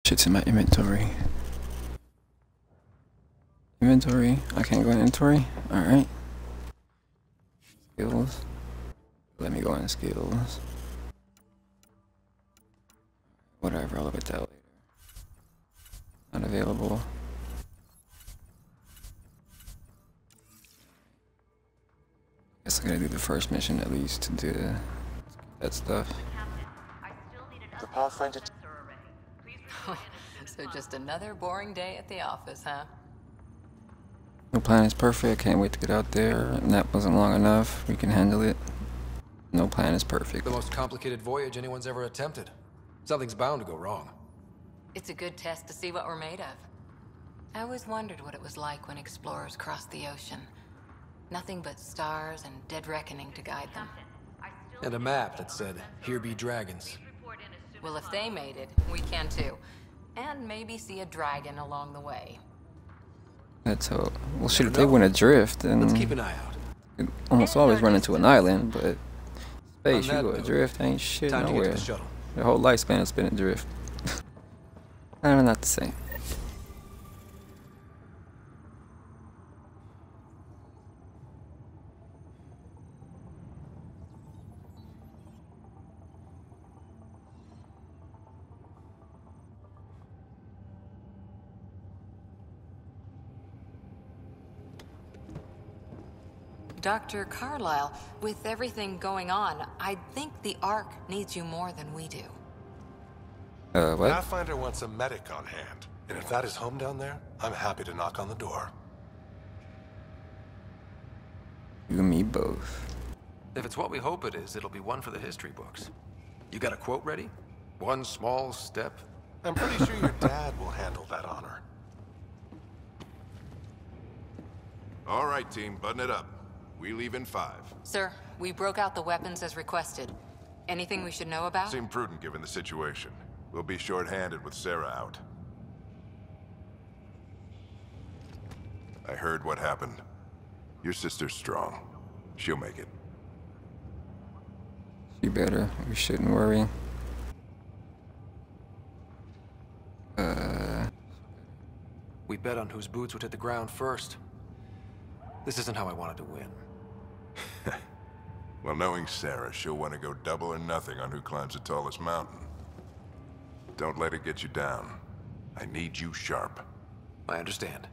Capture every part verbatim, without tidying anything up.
Shit's in my inventory. Inventory. I can't go in inventory. Alright. Skills. Let me go in skills. Whatever, I'll look at that later. Not available. Guess I gotta do the first mission at least to do that stuff. The Pathfinder. So just another boring day at the office, huh? No plan is perfect. Can't wait to get out there. And that wasn't long enough. We can handle it. No plan is perfect. The most complicated voyage anyone's ever attempted. Something's bound to go wrong. It's a good test to see what we're made of. I always wondered what it was like when explorers crossed the ocean. Nothing but stars and dead reckoning to guide them. And a map that said, "Here be dragons." Well, if they made it, we can too. And maybe see a dragon along the way. That's how. Well, shit, if they went adrift, then Let's keep an eye out. you almost always run into an island, but space, you that go note, adrift, ain't shit Time to get nowhere. to the shuttle. Their whole lifespan has been adrift. Kind of not the same. Doctor Carlyle, with everything going on, I think the Ark needs you more than we do. Uh, what? Pathfinder wants a medic on hand, and if that is home down there, I'm happy to knock on the door. You and me both. If it's what we hope it is, it'll be one for the history books. You got a quote ready? One small step. I'm pretty sure your dad will handle that honor. All right, team, button it up. We leave in five. Sir, we broke out the weapons as requested. Anything we should know about? Seemed prudent given the situation. We'll be short-handed with Sarah out. I heard what happened. Your sister's strong. She'll make it. You better. We shouldn't worry. Uh. We bet on whose boots would hit the ground first. This isn't how I wanted to win. Well, knowing Sarah, she'll want to go double or nothing on who climbs the tallest mountain. Don't let it get you down. I need you sharp. I understand.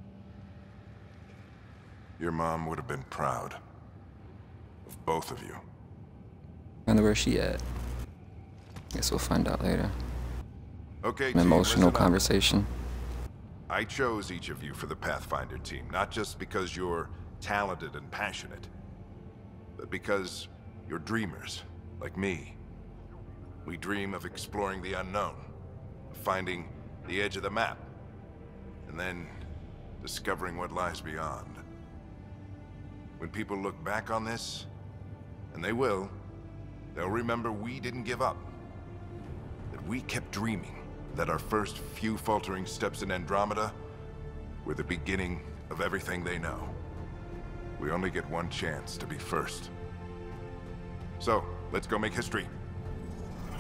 Your mom would have been proud of both of you. Wonder where she at. Guess we'll find out later. Okay, An team, emotional listen up. conversation. I chose each of you for the Pathfinder team, not just because you're talented and passionate, but because you're dreamers, like me. We dream of exploring the unknown, of finding the edge of the map, and then discovering what lies beyond. When people look back on this, and they will, they'll remember we didn't give up, that we kept dreaming, that our first few faltering steps in Andromeda were the beginning of everything they know. We only get one chance to be first. So, let's go make history. I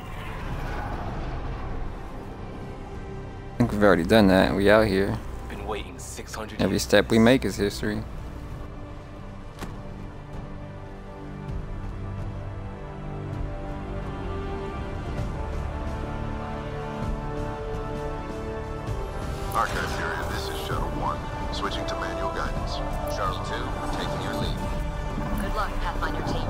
think we've already done that. We out here. Been waiting six hundred Every years. step we make is history. Archive period, this is Shuttle one. Switching to manual guidance. Shuttle two, taking your lead. Good luck, Pathfinder team.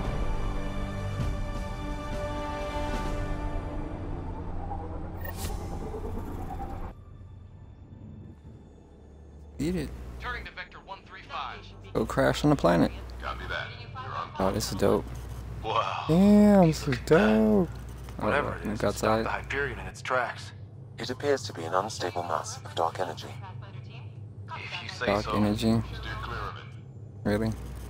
Eat it. Turning to Vector one three five. Go crash on the planet. Copy that. You're on. Oh, this is dope. Wow. Damn, this is dope. Whatever Oh, it look is, it stopped outside. the Hyperion in its tracks. It appears to be an unstable mass of dark energy. If you say Dark so. energy. Steer clear of it. Really?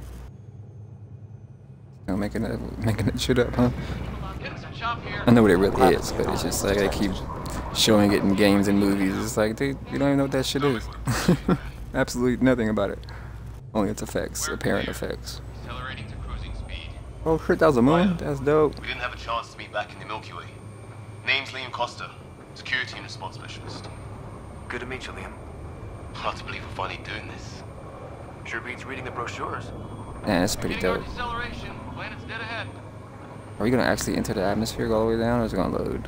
No, making it, making it shit up, huh? Getting some chop here. I know what it really is, but it's just like they keep showing it in games and movies. It's like, dude, you don't even know what that shit is. Absolutely nothing about it. Only its effects, apparent effects. Accelerating to cruising speed. Oh shit, that was a moon? That's dope. We didn't have a chance to meet back in the Milky Way. Name's Liam Costa. Security and response specialist. Good to meet you, Liam. Hard to believe we're finally doing this. Sure beats reading the brochures. Yeah, that's pretty Beginning our dope. deceleration. Planet's dead ahead. Are we gonna actually enter the atmosphere, go all the way down, or is it gonna load?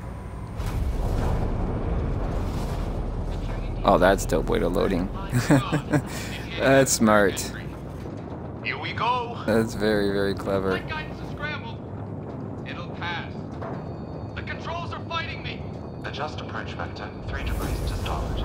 Oh, that's dope way to loading. That's smart. Here we go. That's very, very clever. Flight guidance is scrambled. It'll pass. The controls are fighting me. Adjust approach vector three degrees to start.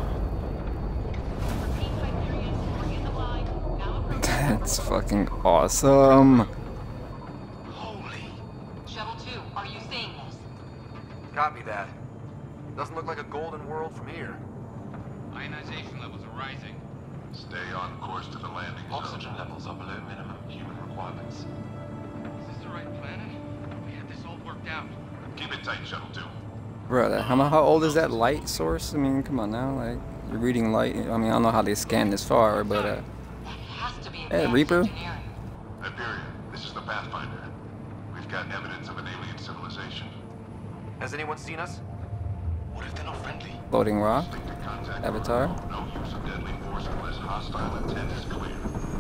That's fucking awesome. Holy. Shuttle two, are you seeing this? Copy that. Doesn't look like a golden world from here. Ionization levels are rising. Stay on course to the landing zone. Oxygen levels are below minimum human requirements. Is this the right planet? We had this all worked out. Keep it tight, Shuttle two. Brother, how, mu- how old is that light source? I mean, come on now, like, you're reading light. I mean, I don't know how they scan this far, but, uh, That has to be Hey, advanced Reaper? engineering. Hyperion, this is the Pathfinder. We've got evidence of an alien civilization. Has anyone seen us? What if they're not friendly? floating rock. Stick to contact. Avatar. No use of deadly force unless hostile intent is clear.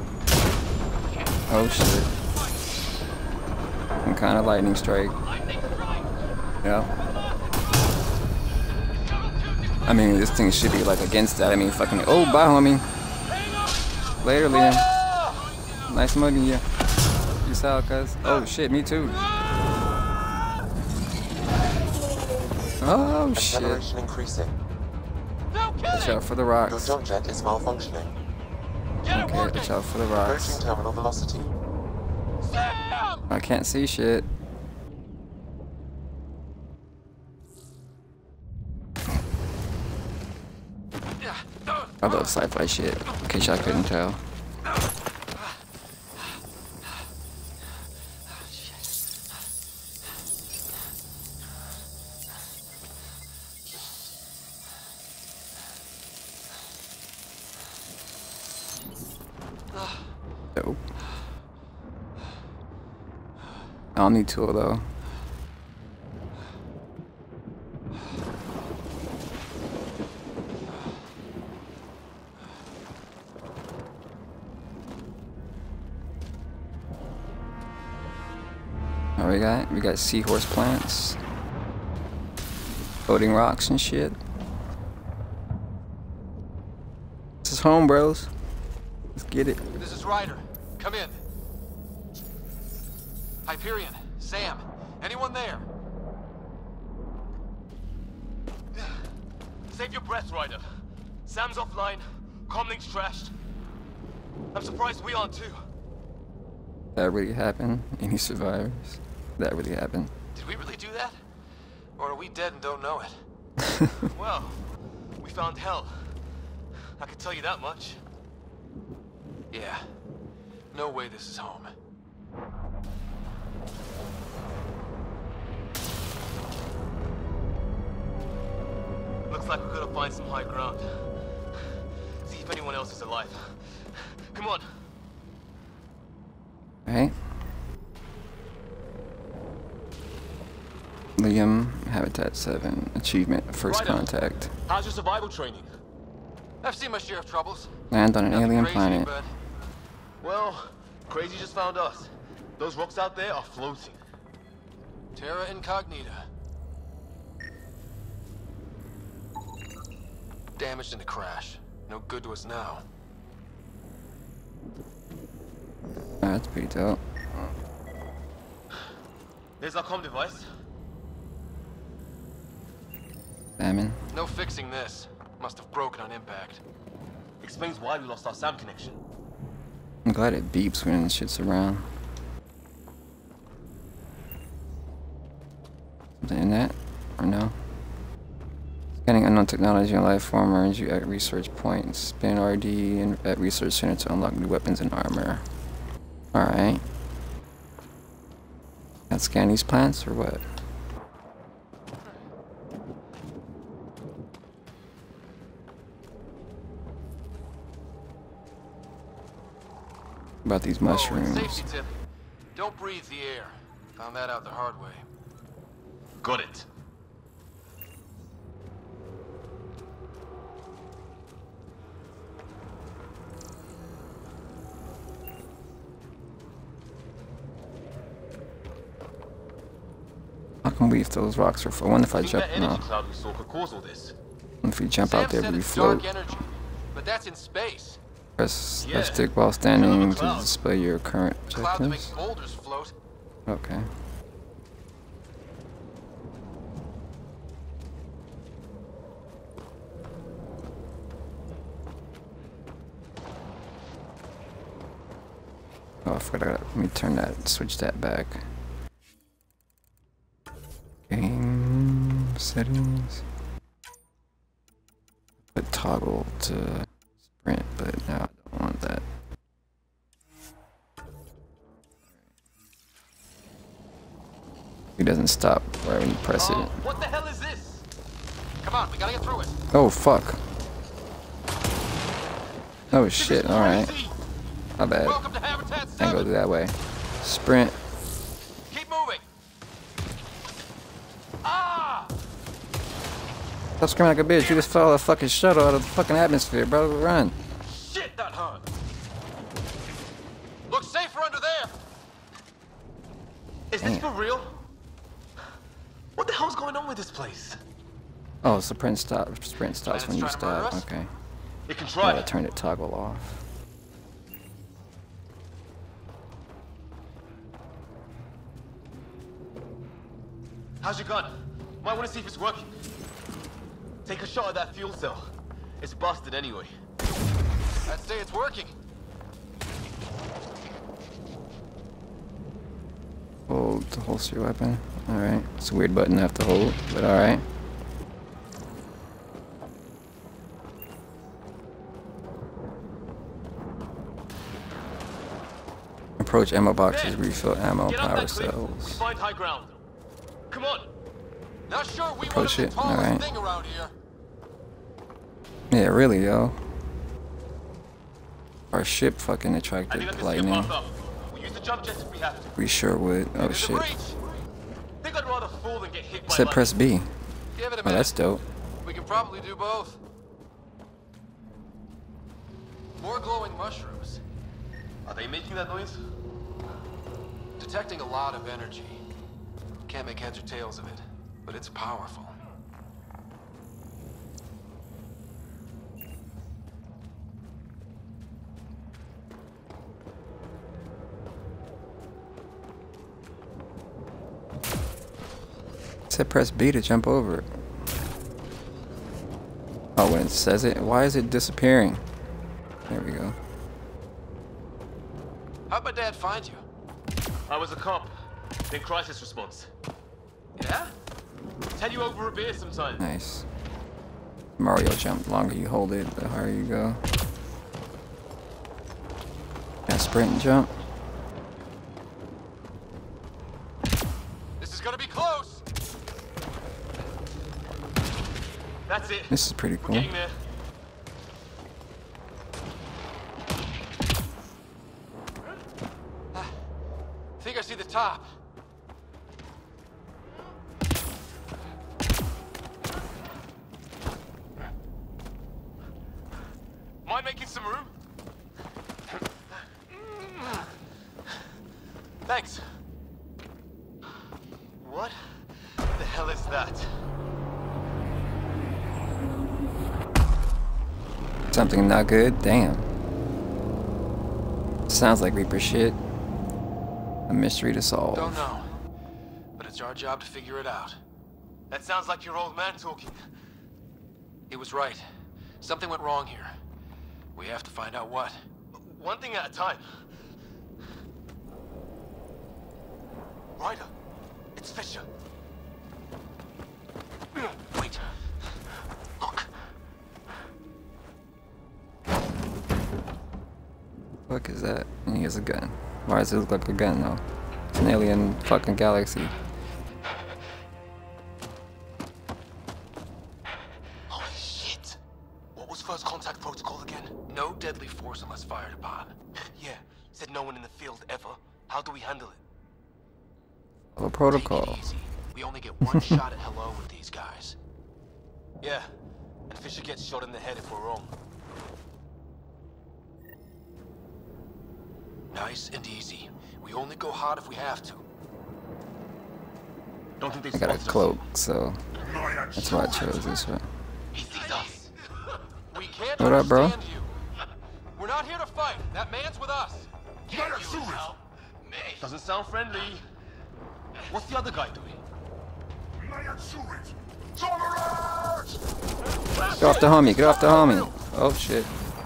Oh shit. Some kind of lightning strike. Yeah. I mean, this thing should be like against that. I mean, fucking. Oh, bye, homie. Later, Liam. Nice mugging you. Peace out, cuz. Oh shit, me too. Oh shit. Acceleration increasing. Watch out for the Your rocks. jump jet is malfunctioning. Okay, watch out for the Approaching rocks. terminal velocity. I can't see shit. I love sci-fi shit, in case y'all couldn't tell. Dope. Omni tool though. What we got? We got seahorse plants, floating rocks and shit. This is home, bros. Let's get it. This is Ryder. Come in. Hyperion, Sam, anyone there? Save your breath, Ryder. Sam's offline. Comlink's trashed. I'm surprised we aren't too. That really happened. Any survivors? That really happened. Did we really do that? Or are we dead and don't know it? Well, we found hell. I can tell you that much. Yeah. No way this is home. Looks like we're gonna find some high ground. See if anyone else is alive. Come on. Right. Liam, Habitat seven, achievement, first Ryder. contact. How's your survival training? I've seen my share of troubles. Land on an Nothing alien crazy, planet. but Well, crazy just found us. Those rocks out there are floating. Terra Incognita. Damaged in the crash. No good to us now. Oh, that's pretty dope. There's our comm device. Salmon. No fixing this. Must have broken on impact. Explains why we lost our SAM connection. I'm glad it beeps when shit's around. Something in that? Or no? Scanning unknown technology and life form earns you at research points. Spin R D and at research center to unlock new weapons and armor. Alright. Let's scan these plants or what? About these Oh, and mushrooms. safety tip. Don't breathe the air. Found that out the hard way. Got it. believe those rocks are full. I wonder if I jump. That No. energy cloud we saw could cause all this. If we jump Sam out there, said we it's float. dark energy, but that's in space. Press Yeah. left stick while standing Another to cloud. display your current A cloud that makes objectives. boulders float. Okay. Oh, I forgot. I gotta, let me turn that, switch that back. Game settings. Put toggle to sprint, but now I don't want that. It doesn't stop right when you press Oh, it. what the hell is this? Come on, we gotta get through it. Oh fuck. Oh shit, alright. Crazy. My bad. Welcome to Habitat Can't go seven. that way. Sprint. Keep moving. Ah! Stop screaming like a bitch. You just fell a fucking shuttle out of the fucking atmosphere, bro. Run. Shit, that hurt. Looks safer under there. Is this Damn. for real? What the hell's going on with this place? Oh, so sprint stop. Sprint stops when you Planet's trying to stop. murder us? Okay. You can I try gotta it. turn the toggle off. How's your gun? Might want to see if it's working. Take a shot at that fuel cell. It's busted anyway. I'd say it's working. Hold to holster your weapon. Alright. It's a weird button I have to hold, but alright. Approach ammo boxes, refill ammo, Get up power that cliff. We cells. find high ground. Come on. Not sure we want Approach the it, tallest alright. thing around here. Yeah, really, yo. Our ship fucking I think I attracted can see a lightning. path up. We'll use the jump jets if we have to. We sure would. Oh There's a shit. breach. Think I'd rather fall than get hit by Said lightning. press B. Give it a Oh, minute. that's dope. We can probably do both. More glowing mushrooms. Are they making that noise? Detecting a lot of energy. Can't make heads or tails of it, but it's powerful. Said press B to jump over it. Oh, when it says it, why is it disappearing? There we go. How'd my dad find you? I was a cop. Then crisis response. Yeah? Tell you over a beer sometime. Nice. Mario jump. The longer you hold it, the higher you go. Yeah, sprint and jump. This is gonna be close. That's it. This is pretty We're cool. getting there. Think I see the top. Mind making some room? Thanks. What the hell is that? Something not good? Damn. Sounds like Reaper shit. A mystery to solve. Don't know. But it's our job to figure it out. That sounds like your old man talking. He was right. Something went wrong here. We have to find out what. One thing at a time. Ryder, it's Fisher. Wait. Look. Fuck is that? And he has a gun. Why does it look like a gun though? It's an alien fucking galaxy. Holy shit. What was first contact protocol again? No deadly force unless fired upon. Yeah, said no one in the field ever. How do we handle it? Follow protocol. Take it easy. We only get one shot at hello with these guys. Yeah, and Fisher gets shot in the head if we're wrong. Nice and easy. We only go hot if we have to. Don't think they I got a sponsor us. cloak, so that's why I chose this one. He sees us. We can't What up, bro? understand you. We're not here to fight. That man's with us. Can't you help me? Doesn't sound friendly. What's the other guy doing? Get off the homie, get off the homie. Oh shit.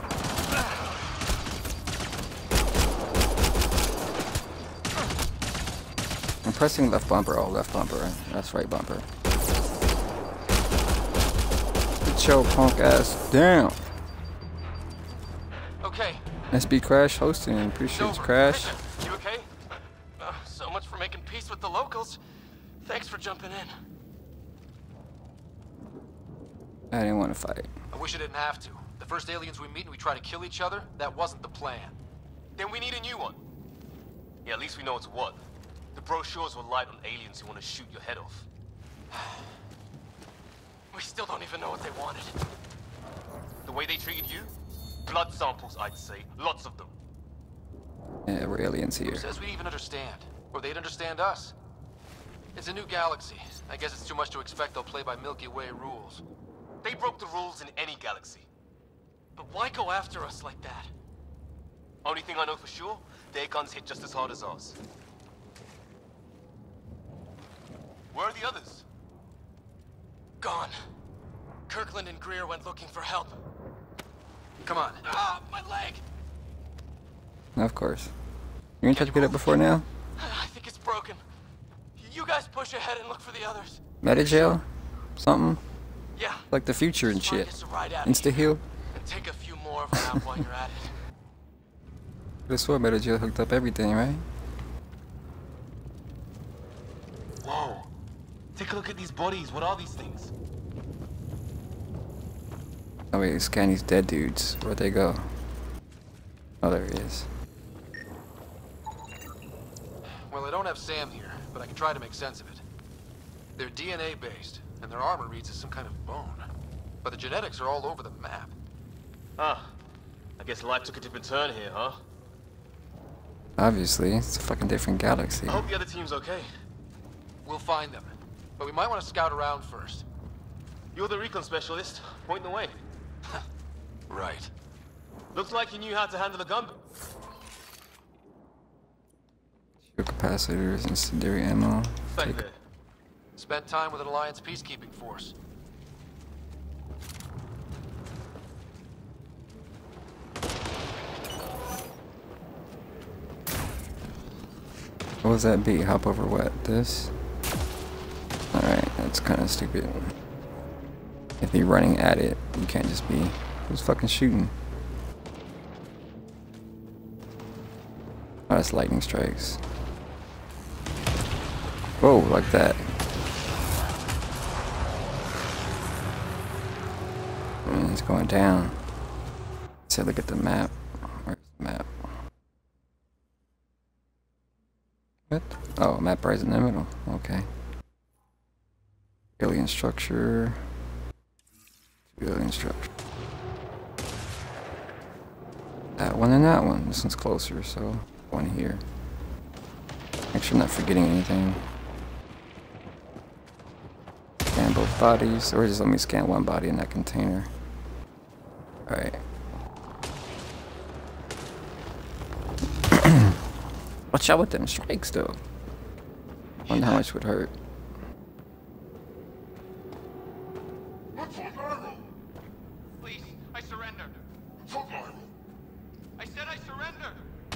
I'm pressing left bumper. Oh, left bumper. That's right bumper. Get your punk ass down. Okay. S B Crash hosting. Appreciate Silver, you, Crash. You okay? Uh, so much for making peace with the locals. Thanks for jumping in. I didn't want to fight. I wish I didn't have to. The first aliens we meet and we try to kill each other, that wasn't the plan. Then we need a new one. Yeah, at least we know it's what. The brochures were light on aliens who want to shoot your head off. We still don't even know what they wanted. The way they treated you? Blood samples, I'd say. Lots of them. Yeah, we're aliens here. Who says we'd even understand? Or they'd understand us? It's a new galaxy. I guess it's too much to expect they'll play by Milky Way rules. They broke the rules in any galaxy. But why go after us like that? Only thing I know for sure, their guns hit just as hard as ours. Where are the others? Gone. Kirkland and Greer went looking for help. Come on. Ah, my leg! Of course. You ain't tried to get up before now? I think it's broken. You guys push ahead and look for the others. Metajail? Something? Yeah. Like the future and Just find shit. us a ride out of Insta here. heal? And take a few more of them out while you're at it. This sword Metajail hooked up everything, right? Whoa. Take a look at these bodies. What are these things? Oh wait, scan these dead dudes. Where'd they go? Oh, there he is. Well, I don't have Sam here, but I can try to make sense of it. They're D N A based, and their armor reads as some kind of bone. But the genetics are all over the map. Ah. I guess life took a different turn here, huh? Obviously, it's a fucking different galaxy. I hope the other team's okay. We'll find them. But we might want to scout around first. You're the recon specialist. Point the way. Right. Looks like you knew how to handle a gun. Shield capacitors, incendiary ammo. Back Take- there. Spent time with an Alliance peacekeeping force. What was that beat? Hop over what? This? Alright, that's kind of stupid. If you're running at it, you can't just be... Who's fucking shooting? Oh, that's lightning strikes. Whoa, like that. And it's going down. So look at the map. Where's the map? What? Oh, map right in the middle. Okay. Alien structure. Alien structure. That one and that one. This one's closer, so one here. Make sure I'm not forgetting anything. Scan both bodies, or just let me scan one body in that container. Alright. Watch out with them strikes, though. Wonder how much would hurt. Please, I surrender. I said I surrender.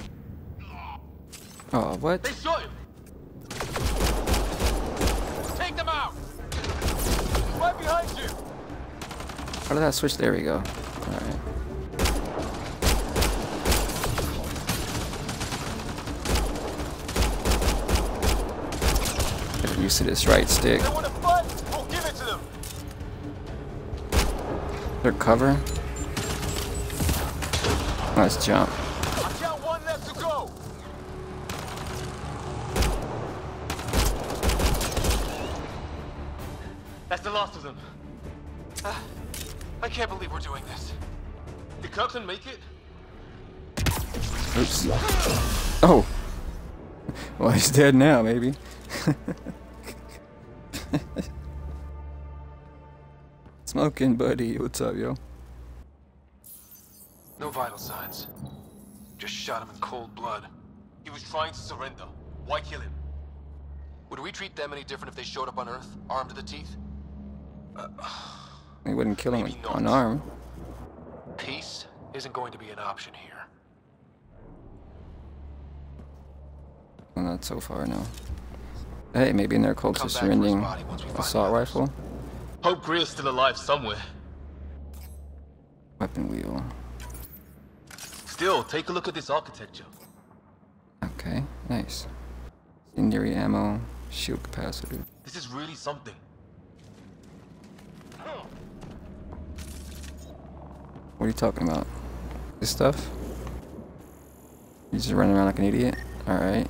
Oh, what? They shot him! Take them out! Right behind you! How did that switch? There we go. Alright. Get used to this right stick. They want to fight? We'll give it to them! Their cover. Let's jump. I count one left to go! That's the last of them. Ah, I can't believe we're doing this. Did Kirkland make it? Oops. Oh. Well, he's dead now, maybe. Smoking, buddy. What's up, yo? No vital signs. Just shot him in cold blood. He was trying to surrender. Why kill him? Would we treat them any different if they showed up on Earth, armed to the teeth? Uh, He wouldn't kill him Maybe not. unarmed. peace isn't going to be an option here. Well, not so far, no. Hey, maybe in their close Come to back for his surrendering body once we find assault the others. rifle. Hope Greer's still alive somewhere. Weapon wheel. Still, take a look at this architecture. Okay, nice. Incendiary ammo, shield capacitor. This is really something. What are you talking about? This stuff? You just running around like an idiot? Alright.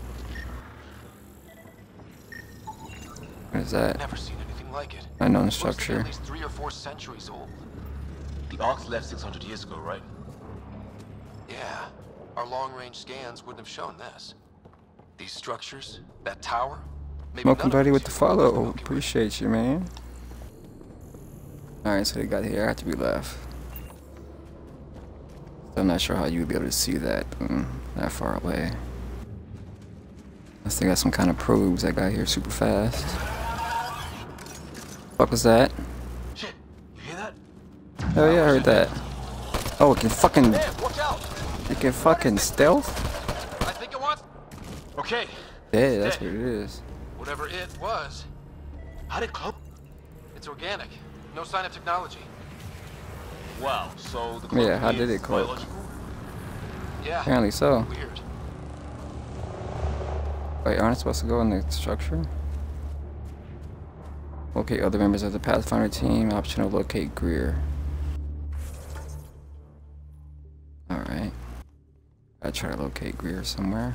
What is that? Never seen anything like it. Unknown Must be structure. At least three or four centuries old. The Ark's left six hundred years ago, right? Yeah, our long-range scans wouldn't have shown this. These structures, that tower, maybe Smoking none of buddy us with the here were follow. Milky Way. Appreciate you, man. Alright, so they got here after we left. I'm not sure how you would be able to see that um, that far away. Unless they got some kind of probes that got here super fast. Fuck was that? Shit, you hear that? Oh yeah, I heard that. Oh, it can fucking, There, watch out! it can fucking stealth? I think it wants Okay. Yeah, that's Dead. what it is. whatever it was. How did Club? It's organic. No sign of technology. Wow, so the Yeah, cloak how did is it cloak? biological? Yeah. Apparently so. Weird. Wait, aren't I supposed to go in the structure? Locate other members of the Pathfinder team. Optional locate Greer. Alright. Gotta try to locate Greer somewhere.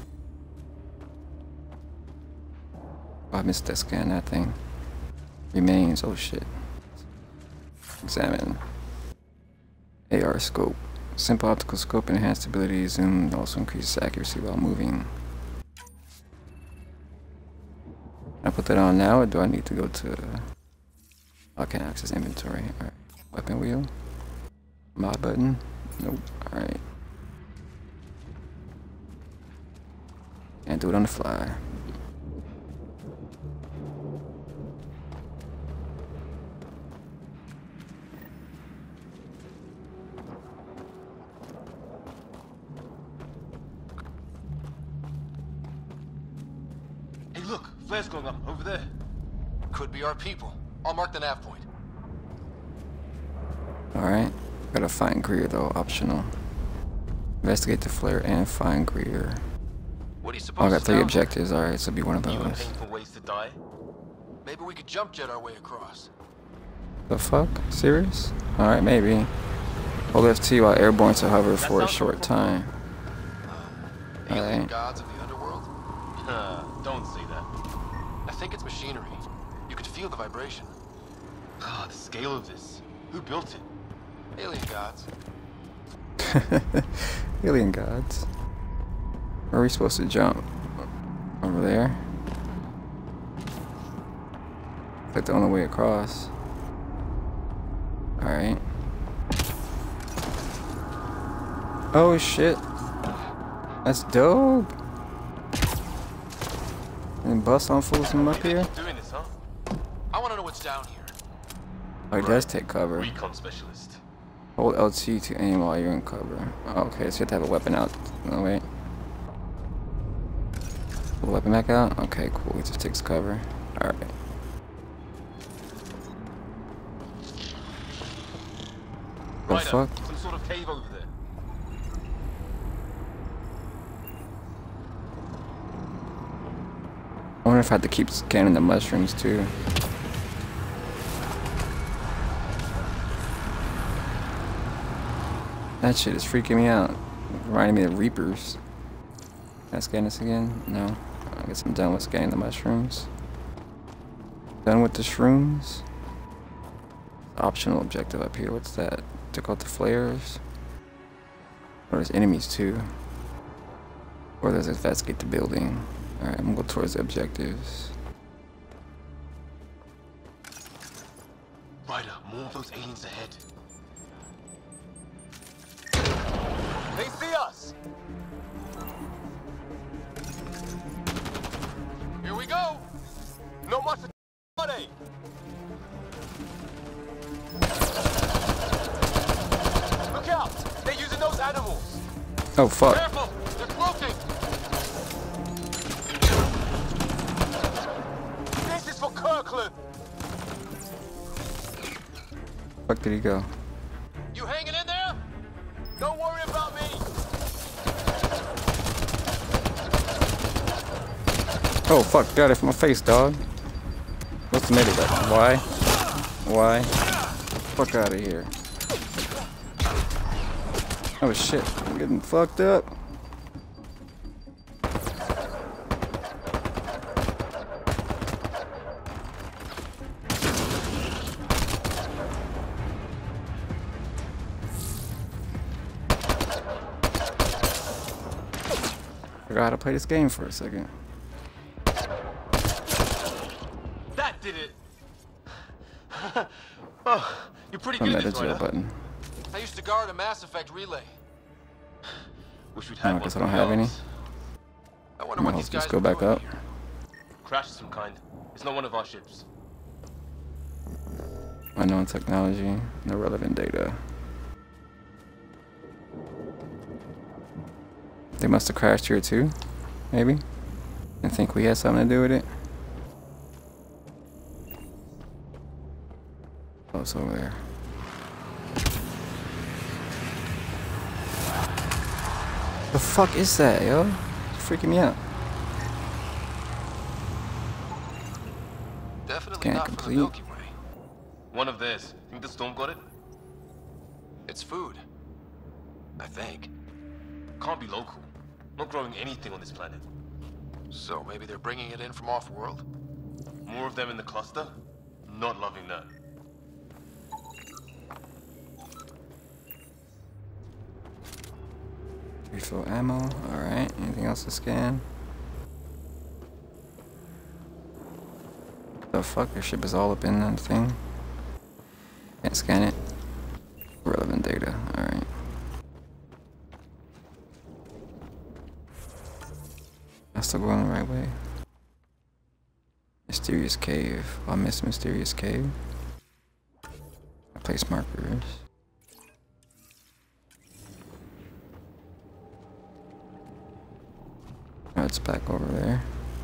Oh, I missed that scan, that thing. Remains, oh shit. Examine. A R scope. Simple optical scope, enhanced ability, zoom, also increases accuracy while moving. Can I put that on now, or do I need to go to... I can't access inventory. Alright. Weapon wheel. Mod button. Nope. Alright. Can't do it on the fly. Hey, look, flare's going up over there. Could be our people. I'll mark the nav point. Alright. Gotta find Greer though, optional. Investigate the flare and find Greer. What are you Oh, supposed I got to three sound objectives, alright, this will be one of You want those. painful ways to die? like? Maybe we could jump jet our way across. The fuck? Serious? Alright, maybe. Hold F T while airborne to hover for a short time. Alien Alright. gods of the underworld? Uh, don't say that. I think it's machinery. You could feel the vibration. Ah, the scale of this. Who built it? Alien gods. Alien gods. Where are we supposed to jump? Over there? Like the only way across. Alright. Oh shit. That's dope. And bust on fools from up here? Doing this, huh? I want to know what's down here. Oh, he does take cover. Recon specialist. Hold L T to aim while you're in cover. Oh, okay, so you have to have a weapon out. No, wait. Pull the weapon back out? Okay, cool. He just takes cover. Alright. The Ryder, fuck? some sort of cave over there. I wonder if I have to keep scanning the mushrooms too. That shit is freaking me out. Reminding me of Reapers. Can I scan this again? No. I guess I'm done with scanning the mushrooms. Done with the shrooms. Optional objective up here. What's that? Took out the flares. Or there's enemies too. Or there's investigate the building. Alright, I'm gonna go towards the objectives. Ryder, more. of those aliens ahead. They see us! Here we go! Not much money! Look out! They're using those animals! Oh fuck. Careful! They're cloaking! This is for Kirkland! Fuck did he go? You hanging in there? Don't worry about me! Oh fuck, got it from my face, dog. What's the medic button? Why? Why? Fuck out of here. Oh shit, I'm getting fucked up. Forgot how to play this game for a second. That did it! Oh, you're pretty I'm good at at the this, right? jail Huh? button. I used to guard a Mass Effect relay. Wish we'd Oh, had I one guess I for don't have any. ours. I wonder I'm what gonna these just guys go are back doing up. here. Crash of some kind. It's not one of our ships. Unknown technology, no relevant data. They must have crashed here too, maybe? And think we had something to do with it? Oh, it's over there. The fuck is that, yo? It's freaking me out. Definitely Scan not from complete. the Milky Way. One of theirs. Think the storm got it? It's food. I think. Can't be local. Not growing anything on this planet. So maybe they're bringing it in from off-world? More of them in the cluster? Not loving that. Refill ammo, alright. Anything else to scan? The fuck, your ship is all up in that thing. Can't scan it. Relevant data, alright. I'm still going the right way. Mysterious cave. Oh, I missed mysterious cave. I place markers. Oh, it's back over there.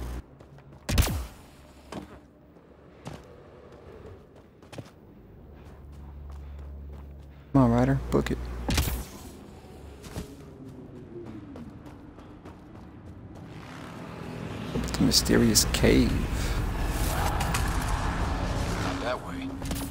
Come on, Ryder, book it. The mysterious cave. Not that way.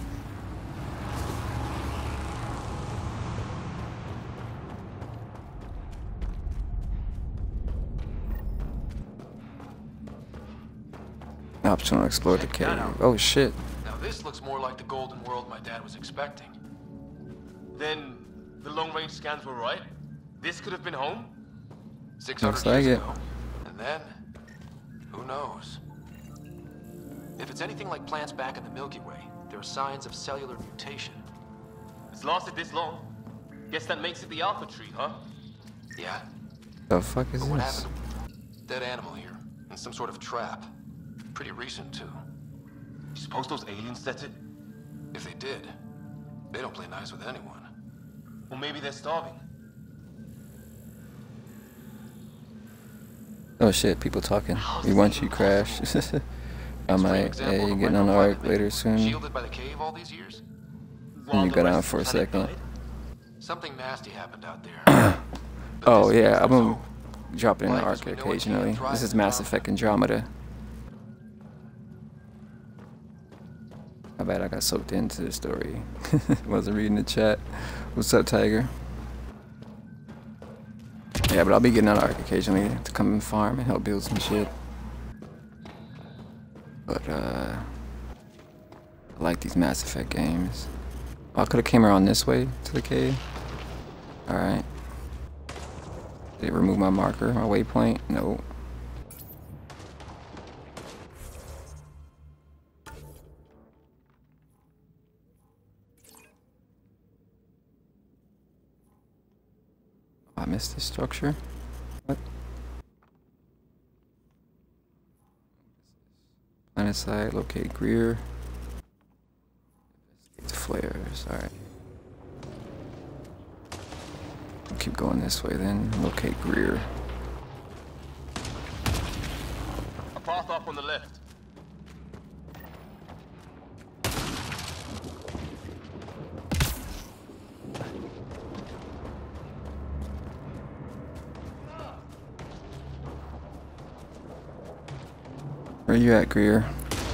Optional explore the cave. Oh shit. Now this looks more like the golden world my dad was expecting. Then the long-range scans were right? This could have been home? six hundred Looks like years it. ago. And then, who knows? If it's anything like plants back in the Milky Way, there are signs of cellular mutation. It's lasted this long. Guess that makes it the Alpha Tree, huh? Yeah? The fuck is But what this? happened? Dead animal here, in some sort of trap. Pretty recent, too. You suppose those aliens set it? If they did, they don't play nice with anyone. Or maybe they're starving. Oh shit, people talking. We want you, Crash. I might. Hey, you getting on the arc later soon? Shielded by the cave all these years? And you got out for a second. Something nasty happened out there. Oh yeah, I'm gonna drop it in the arc occasionally. This is Mass Effect Andromeda. I bet I got soaked into the story. Wasn't reading the chat. What's up, Tiger? Yeah, but I'll be getting on arc occasionally to come and farm and help build some shit. But uh, I like these Mass Effect games. Oh, I could have came around this way to the cave. All right. Did it remove my marker, my waypoint? No. I missed this structure. What? Planet side, locate Greer. Investigate the flares. Alright. We'll keep going this way then. Locate Greer. A path up on the left. Where you at, Greer?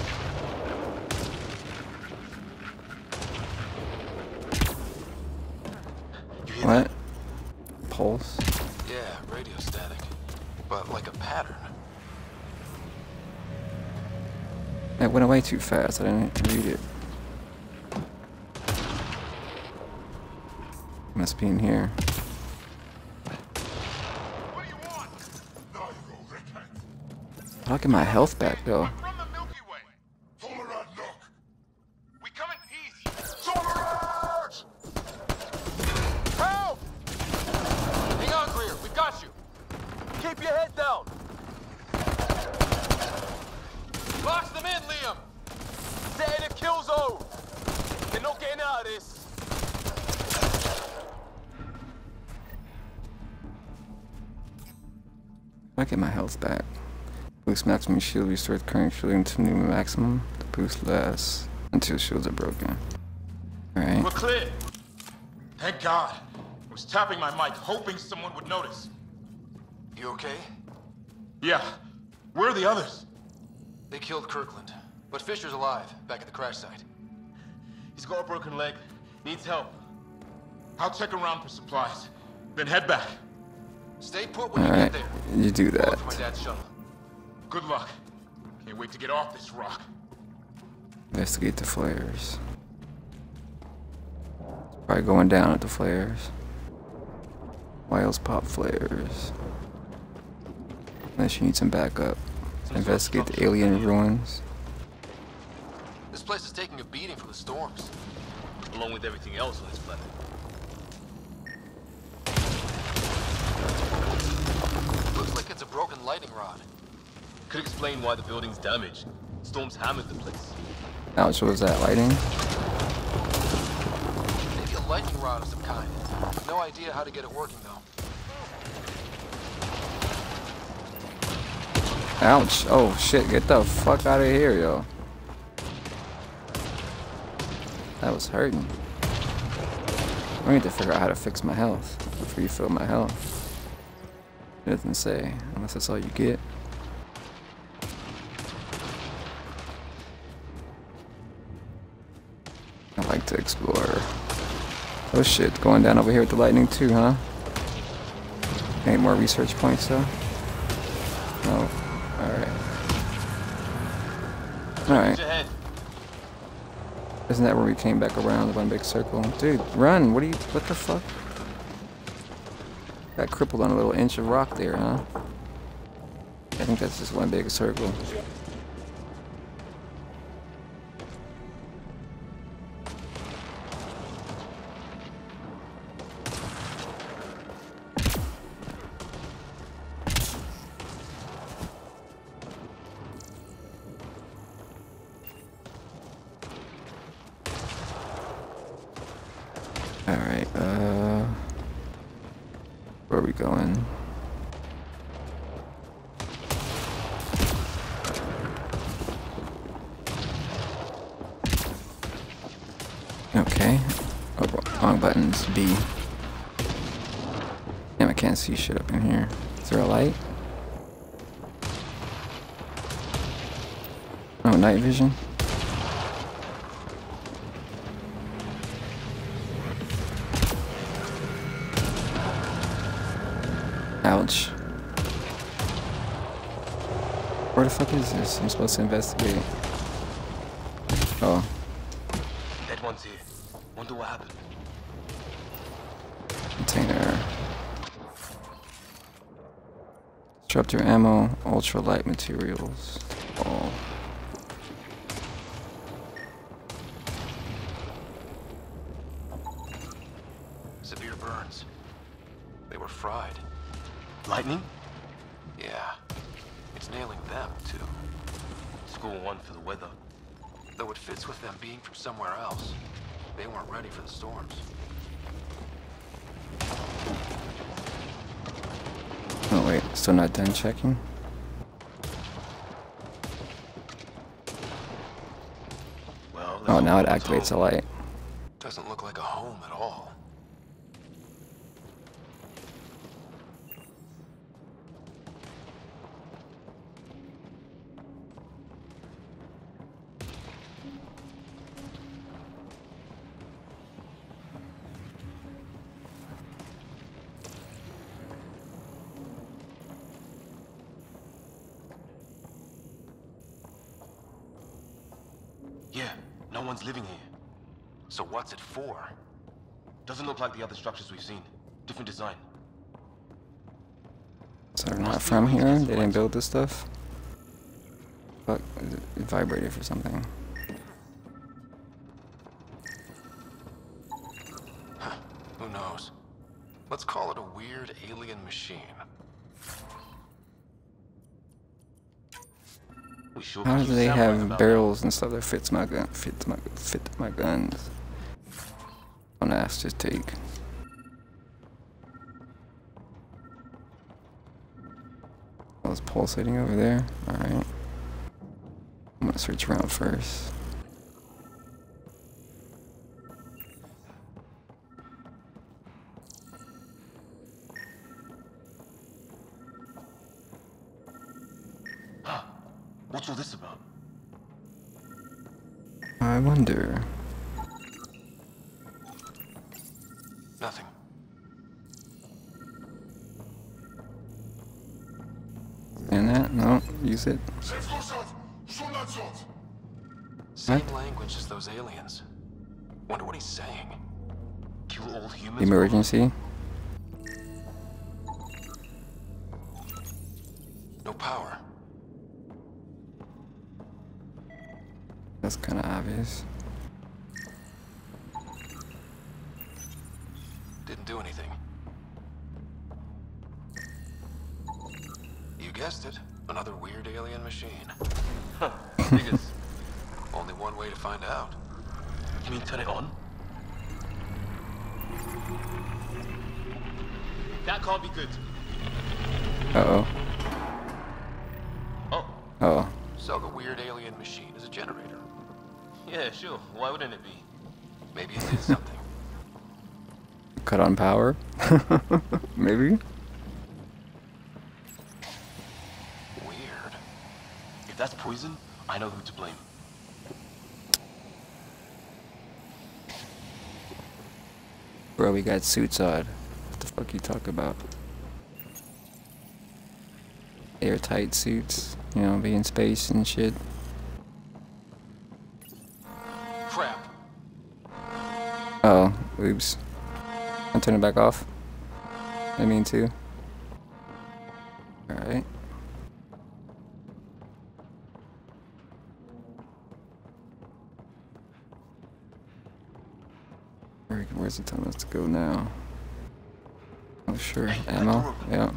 You hear What? that? Pulse? Yeah, radio static. But like a pattern. It went away too fast. I didn't read it. Must be in here. What do you want? Now you go, Redhead. I'll get my health back though. From the Milky Way. Tolerant, look. We coming easy. Tolerant! Help! Hang on, Greer. We got you. Keep your head down. Box them in, Liam. Stay in the kill zone. They're not getting out of this. I get my health back. Boost maximum shield, restore current shielding to new maximum. The boost lasts until shields are broken. Alright. We're clear. Thank God. I was tapping my mic, hoping someone would notice. You okay? Yeah. Where are the others? They killed Kirkland. But Fisher's alive, back at the crash site. He's got a broken leg. Needs help. I'll check around for supplies, then head back. Stay put when you get Alright. there. You do I'll that. look for my dad's shuttle. Good luck. Can't wait to get off this rock. Investigate the flares. Probably going down at the flares. Wiles pop flares. Unless you need some backup. Investigate the alien ruins. This place is taking a beating from the storms. Along with everything else on this planet. Looks like it's a broken lightning rod. Could explain why the building's damaged. Storms hammered the place. Ouch, what was that? Lighting? Maybe a lightning rod of some kind. No idea how to get it working, though. Ouch. Oh shit, get the fuck out of here, yo. That was hurting. I need to figure out how to fix my health. Refill my health. It doesn't say, unless that's all you get. I like to explore. Oh shit, going down over here with the lightning too, huh? Any more research points though? No. Alright. Alright. Ahead. Isn't that where we came back around the one big circle? Dude, run! What are you, what the fuck? Got crippled on a little inch of rock there, huh? I think that's just one big circle. Alright, uh... where are we going? Okay. Oh, wrong buttons. B. Damn, I can't see shit up in here. Is there a light? Oh, night vision? Ouch. Where the fuck is this? I'm supposed to investigate. Oh. Dead one's here. Wonder what happened. Container. Disruptor ammo, ultralight materials. Oh. Severe burns. They were fried. Lightning? Yeah. It's nailing them, too. Score one for the weather. Though it fits with them being from somewhere else. They weren't ready for the storms. Oh wait, still not done checking? Well, Oh, now it activates a light. Doesn't look like a home at all. Yeah, no one's living here. So what's it for? Doesn't look like the other structures we've seen. Different design. So they're not from here? They didn't build this stuff? Fuck, it vibrated for something. Huh, who knows? Let's call it a weird alien machine. We sure How could do use they Sam have right about barrels and stuff that fits my gun? Fits my fit my guns. Don't ask, just take. Oh, it's pulsating over there. All right. I'm gonna search around first. now. What's all this about? I wonder. Nothing. And that? No, use it. Same What? language as those aliens. Wonder what he's saying. Kill all humans? Emergency. No power. That's kind of obvious. Didn't do anything. You guessed it. Another weird alien machine. Huh. Figures. Only one way to find out. You mean turn it on? That can't be good. Uh oh. Oh. Oh. So the weird alien machine is a generator. Yeah, sure. Why wouldn't it be? Maybe it did something. Cut on power? Maybe? Weird. If that's poison, I know who to blame. Bro, we got suits on. What the fuck you talk about? Airtight suits, you know, be in space and shit. Crap. Oh, oops. I'll turn it back off. I mean to. Alright. Where, where's it telling us to go now? Oh, sure. Ammo? Yeah.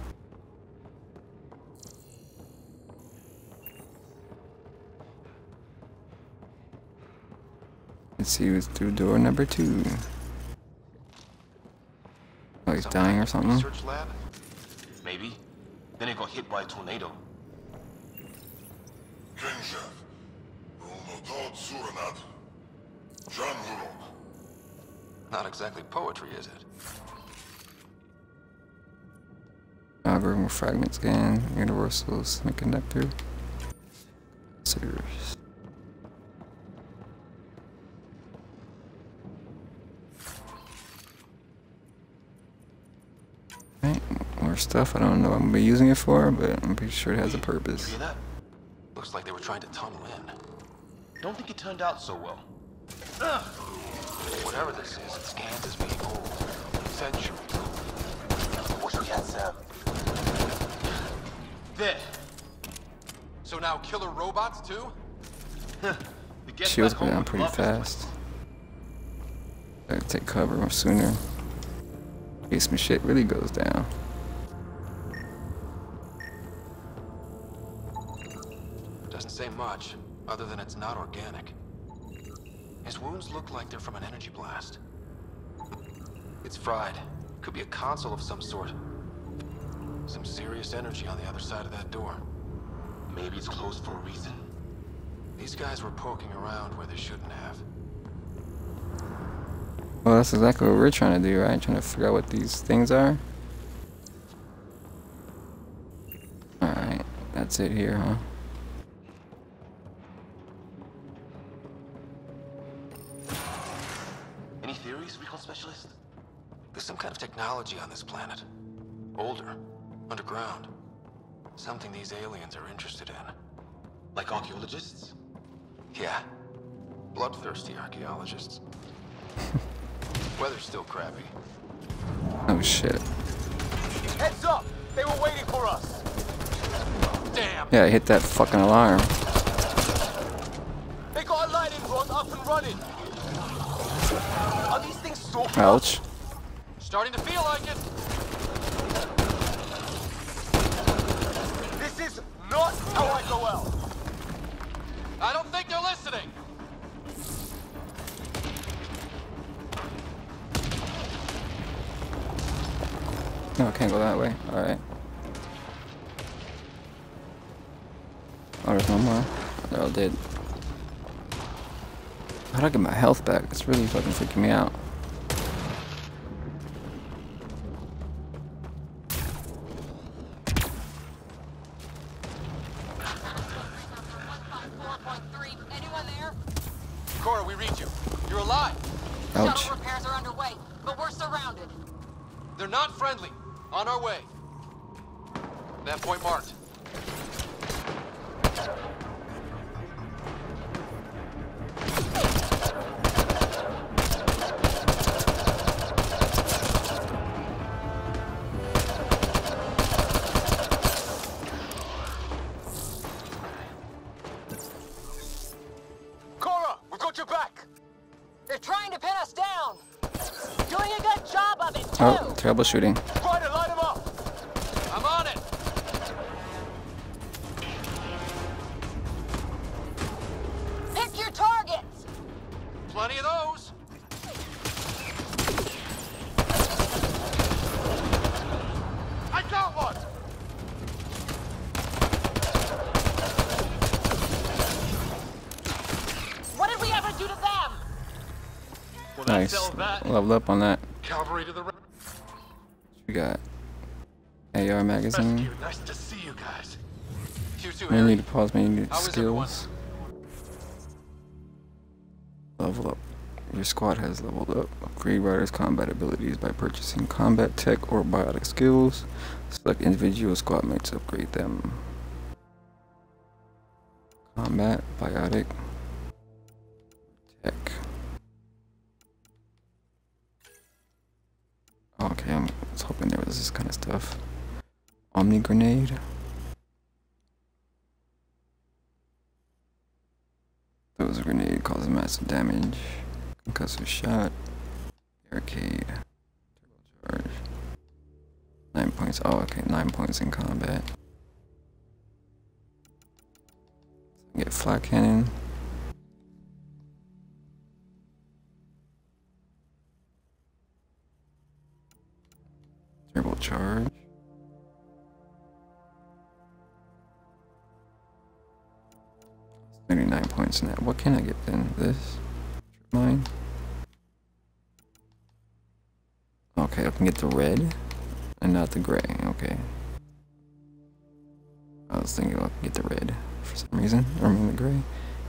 Let's see who's through door number two. Oh, he's Some dying kind or of something? Research lab? Maybe. Then it got hit by a tornado. Not exactly poetry, is it? Algorithm fragment scan, universal semiconductor. Scissors. Right, more stuff. I don't know what I'm gonna be using it for, but I'm pretty sure it has a You purpose. hear that? Looks like they were trying to tunnel in. Don't think it turned out so well. Whatever this is, it scans as being old. Centuries old. Wish we had Sam. There. So now killer robots too? The guest Shields back go home down would pretty love this fast. Gotta take cover sooner. In case some shit really goes down. Doesn't say much, other than it's not organic. His wounds look like they're from an energy blast. It's fried. Could be a console of some sort. Some serious energy on the other side of that door. Maybe it's closed for a reason. These guys were poking around where they shouldn't have. Well, that's exactly what we're trying to do, right? Trying to figure out what these things are. Alright, that's it here, huh? Any theories, recon specialist? There's some kind of technology on this planet. Older. Underground. Something these aliens are interested in. Like archaeologists? Yeah. Bloodthirsty archaeologists. Weather's still crappy. Oh shit. Heads up! They were waiting for us! Damn! Yeah, I hit that fucking alarm. They got a lightning rod up and running! Are these things stalking Ouch. Starting to feel like it! This is not how I go out! I don't think they're listening! No, I can't go that way. Alright. Oh, there's no more. They're all dead. How'd I get my health back? It's really fucking freaking me out. Cora, we read you. You're alive! Ouch. Shuttle repairs are underway, but we're surrounded. They're not friendly. On our way. That point marked. Cora, we've got your back! They're trying to pin us down. Doing a good job of it, too. Oh, troubleshooting. Try to light them up! I'm on it! Pick your targets. Plenty of those! I got one! What did we ever do to them? Well, Nice. that's that. Leveled up on that. Cavalry to the right. We got A R magazine. Rescue, nice to see you guys. You too, I Harry. need to pause my need How is everyone? skills. Level up. Your squad has leveled up. Upgrade riders' combat abilities by purchasing combat tech or biotic skills. Select individual squad mates to upgrade them. Combat, biotic, tech. Okay, I was hoping there was this kind of stuff. Omni grenade. Those grenade causes massive damage. Concussive shot. Barricade. Turbocharge. Nine points. Oh, okay, nine points in combat. Get flat cannon. Turbocharge. thirty-nine points in that. What can I get then? This? Mine? Okay, I can get the red and not the gray. Okay. I was thinking I can get the red for some reason. Or I mean the gray.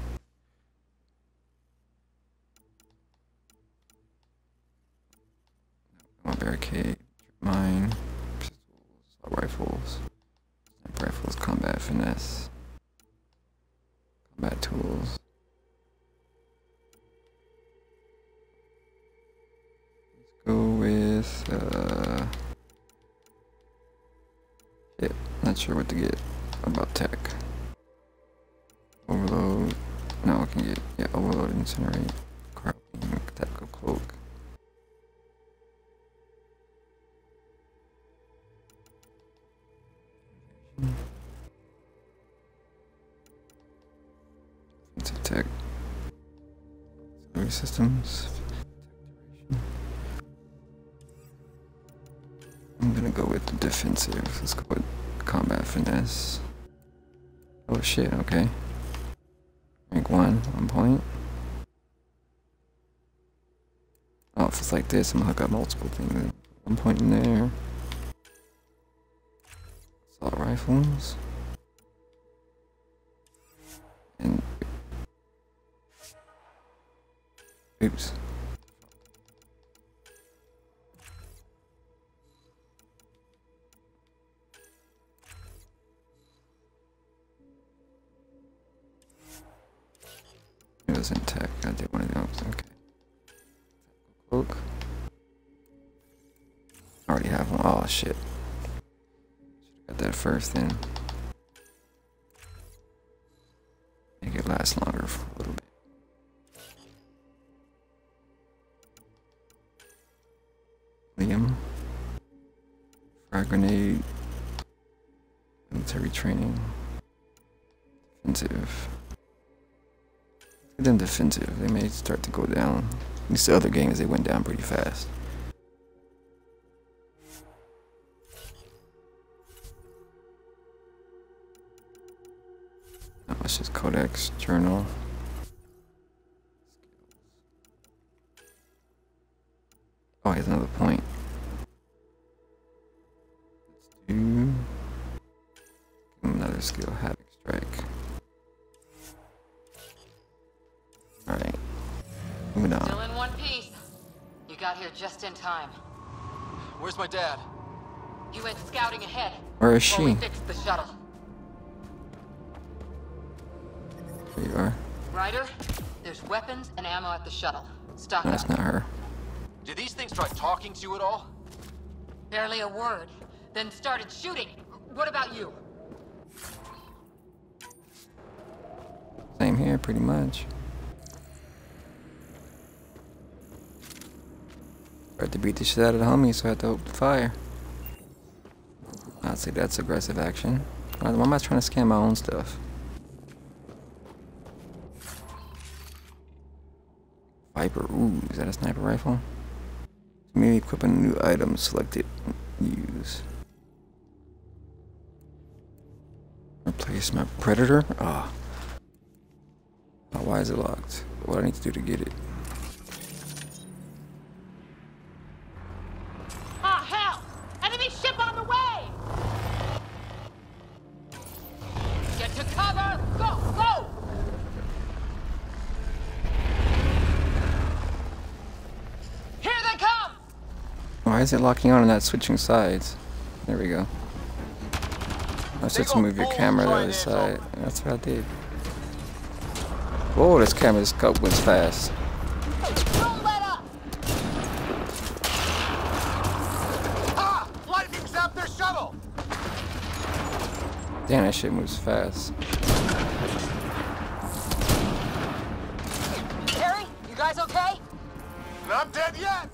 My barricade, mine, pistols, assault rifles, sniper rifles, combat finesse, combat tools. Let's go with uh yeah, not sure what to get about tech. Overload. No, I can get yeah, overload, incinerate, carving, tactical cloak. tech. Auxiliary systems. I'm gonna go with the defensive. Let's go with combat finesse. Oh shit, okay. Rank one, one point. Oh, if it's like this, I'm gonna hook up multiple things. One point in there. Assault rifles. And oops. It was in tech. I did one of those. Okay. Cloak. I already have one. Oh shit. Should've got that first then. Make it last longer for a little bit. Liam. Frag grenade. Military training. Defensive. Get them defensive. They may start to go down. These other games, they went down pretty fast. Now it's just Codex Journal. Oh, here's another point. Let's do give him another skill, Havoc Strike. Alright. Moving on. Still in one piece. You got here just in time. Where's my dad? You went scouting ahead. Where is While we she? fixed the shuttle. There you are. Ryder, there's weapons and ammo at the shuttle. Stock No, up. that's not her. Did these things try talking to you at all? Barely a word. Then started shooting. What about you? Same here, pretty much. Tried to beat the shit out of the homie, so I had to open fire. I'd say that's aggressive action. Why am I trying to scan my own stuff? Viper, ooh, is that a sniper rifle? Immediately equipping a new item, selected, use. Replace my Predator? Ah. Oh. Oh, why is it locked? What do I need to do to get it? Ah, hell! Enemy ship on the way! Get to cover! Go, go! Here they come! Why is it locking on and not switching sides? There we go. I was supposed to move your camera to the other side. That's what I did. Whoa, this camera's scope was fast. Don't let up! Ah! Lightning zapped their shuttle! Damn, that shit moves fast. Harry, you guys okay? Not dead yet!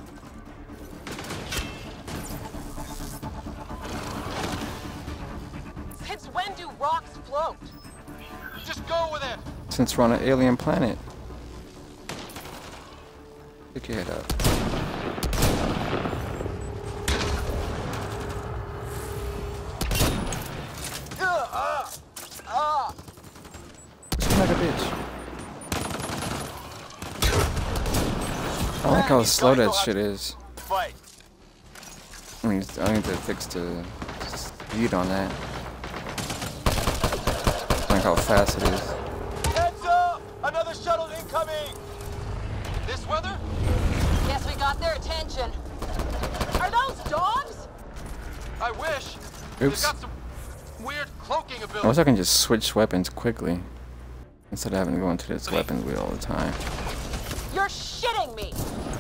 Since when do rocks float? Just go with it! Since we're on an alien planet. Pick your head up. Uh, uh, uh. Swim like a bitch. I like how slow that shit is. Fight. I mean, I need to fix the speed on that. I like how fast it is. Heads up! Another shuttle incoming! This weather? Guess we got their attention. Are those dogs? I wish. They've Oops. got some weird cloaking I ability. wish I can just switch weapons quickly instead of having to go into this weapons wheel all the time. You're shitting me!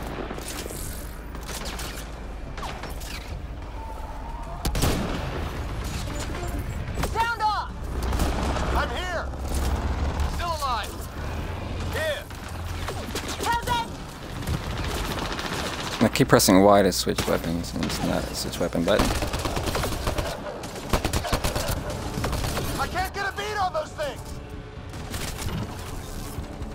Sound off! I'm here! Still alive. Here! Present! I keep pressing Y to switch weapons, and it's not a switch weapon button. I can't get a beat on those things!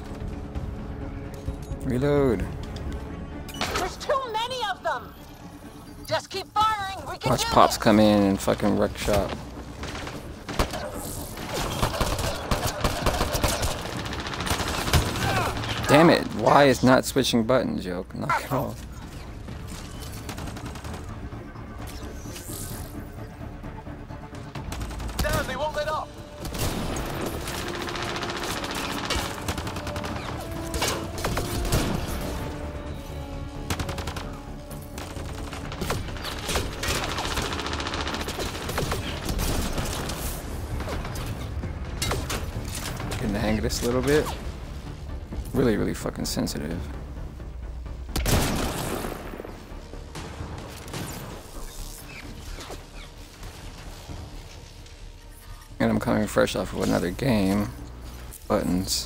Reload. There's too many of them. Just keep firing. We can Watch do Pops this. come in and fucking wreck shop. Damn it, why is not switching buttons, yo? Knock it off. Damn, they won't let up. Getting the hang of this a little bit. Really, really fucking sensitive. And I'm coming fresh off of another game. Buttons.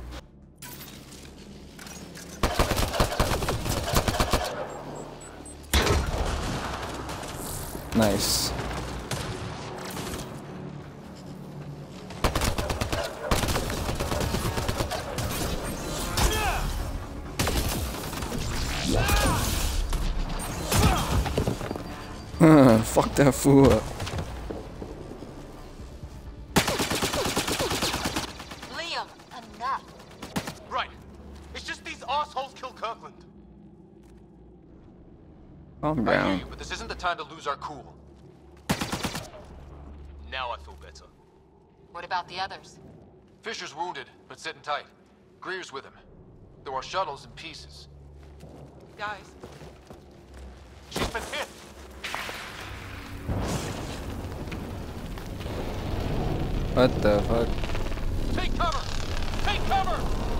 Nice. Fuck that fool up. Liam, enough. Right. It's just these assholes killed Kirkland. Calm I hear down. you, but this isn't the time to lose our cool. Now I feel better. What about the others? Fisher's wounded, but sitting tight. Greer's with him. There are shuttles in pieces. Guys. She's been hit. What the fuck? Take cover! Take cover!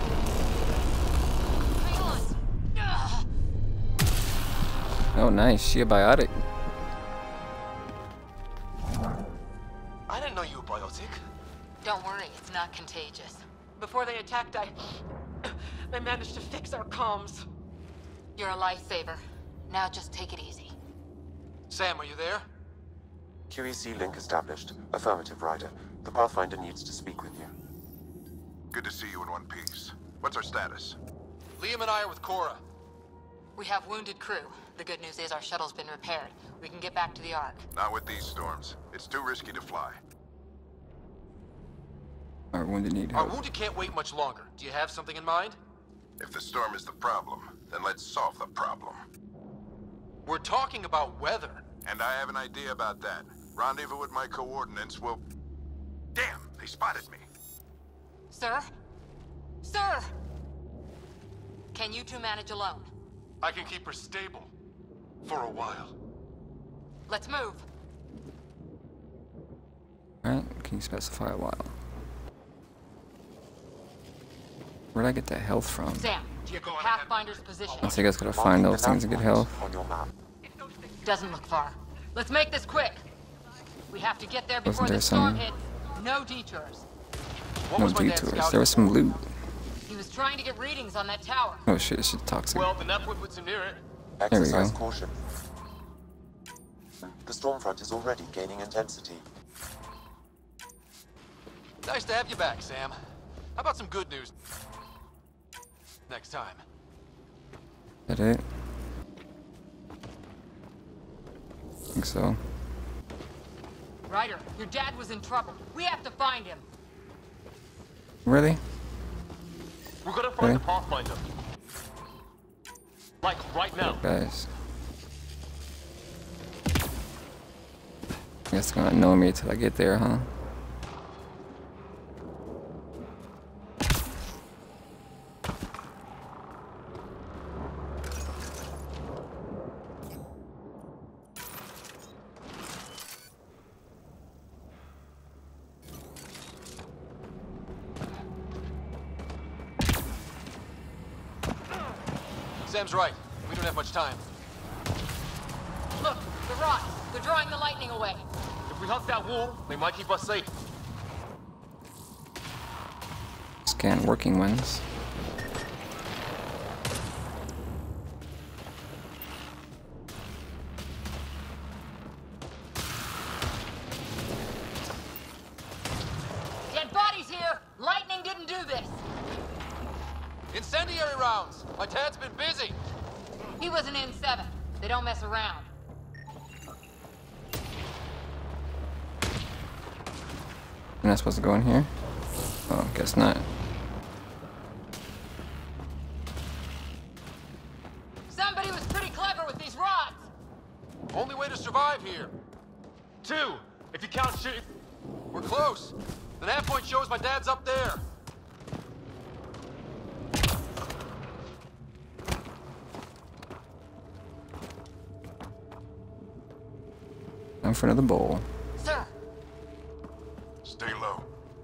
Hang on. Ugh. Oh, nice. She a biotic. I didn't know you were biotic. Don't worry, it's not contagious. Before they attacked, I... I managed to fix our comms. You're a lifesaver. Now just take it easy. Sam, are you there? Q E C link established. Affirmative, Ryder. The Pathfinder needs to speak with you. Good to see you in one piece. What's our status? Liam and I are with Cora. We have wounded crew. The good news is our shuttle's been repaired. We can get back to the Ark. Not with these storms. It's too risky to fly. Our wounded need Our help. wounded can't wait much longer. Do you have something in mind? If the storm is the problem, then let's solve the problem. We're talking about weather. And I have an idea about that. Rendezvous with my coordinates will... Damn, they spotted me. Sir? Sir! Can you two manage alone? I can keep her stable. For a while. Let's move. Alright, can you specify a while? Where'd I get that health from? Sam, Pathfinder's position. I think I gotta find those things to get health. On your map. Doesn't look far. Let's make this quick. We have to get there before Wasn't there the storm some- hits. No detours. What No was my dad detours. scouting There was some loot. He was trying to get readings on that tower. Oh shit, this shit toxic. Well, the network puts him near it. There we Exercise go. caution. The storm front is already gaining intensity. Nice to have you back, Sam. How about some good news next time? That it? I think so. Ryder, your dad was in trouble. We have to find him. Really? We're gonna find Okay. the Pathfinder. Like, right now. Guys. I guess they're gonna know me till I get there, huh? Sam's right. We don't have much time. Look, the rocks. They're drawing the lightning away. If we hug that wall, they might keep us safe. Scan working ones. Dead bodies here. Lightning didn't do this. Incendiary rounds! My dad's been busy. He was an N seven. They don't mess around. You're not supposed to go in here? Oh, guess not. Somebody was pretty clever with these rods. Only way to survive here. Two, if you count shit. We're close. The nav point shows my dad's up there. In front of the bowl. Sir. Stay low.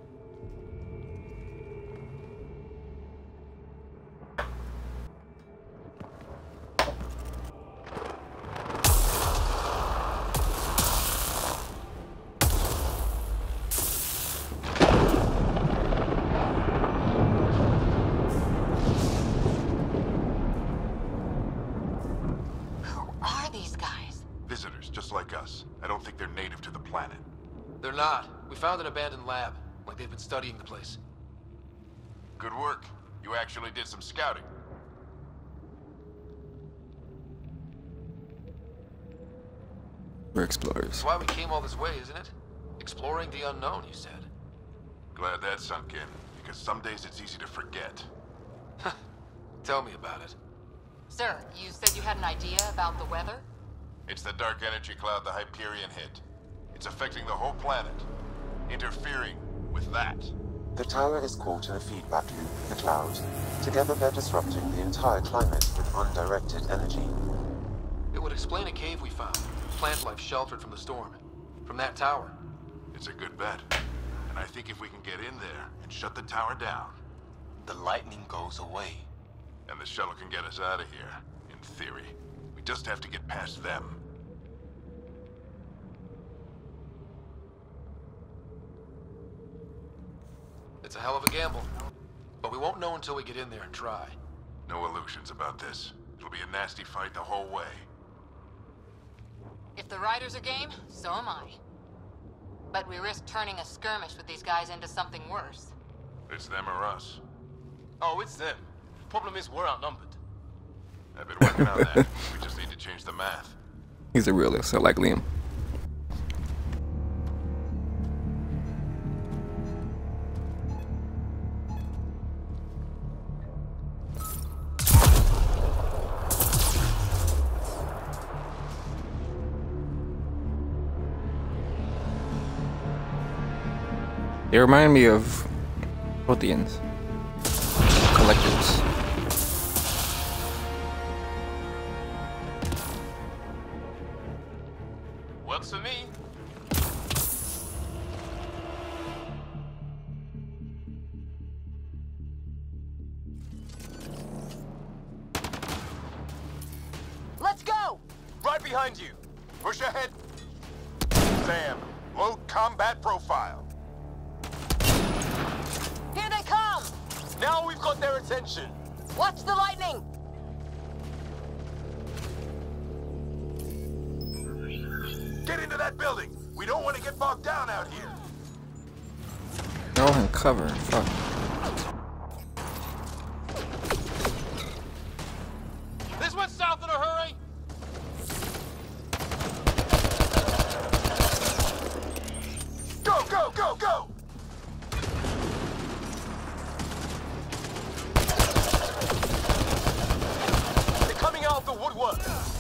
Visitors, just like us. I don't think they're native to the planet. They're not. We found an abandoned lab, like they've been studying the place. Good work. You actually did some scouting. We're explorers. That's why we came all this way, isn't it? Exploring the unknown, you said. Glad that sunk in, because some days it's easy to forget. Tell me about it. Sir, you said you had an idea about the weather? It's the dark energy cloud the Hyperion hit. It's affecting the whole planet, interfering with that. The tower is caught in a feedback loop with the cloud. Together they're disrupting the entire climate with undirected energy. It would explain a cave we found. Plant life sheltered from the storm. From that tower. It's a good bet. And I think if we can get in there and shut the tower down, the lightning goes away. And the shuttle can get us out of here, in theory. We just have to get past them. It's a hell of a gamble. But we won't know until we get in there and try. No illusions about this. It'll be a nasty fight the whole way. If the riders are game, so am I. But we risk turning a skirmish with these guys into something worse. It's them or us. Oh, it's them. Problem is, we're outnumbered. I've been working on that. We just need to change the math. He's a realist, so like Liam. They remind me of Protheans. Collectors. Works for me. Let's go! Right behind you. Push ahead. Sam, low combat profile. Here they come! Now we've got their attention. Watch the lightning! Get into that building. We don't want to get bogged down out here. They're all in cover. Fuck. This went south in a hurry. Go, go, go, go! They're coming out of the woodwork.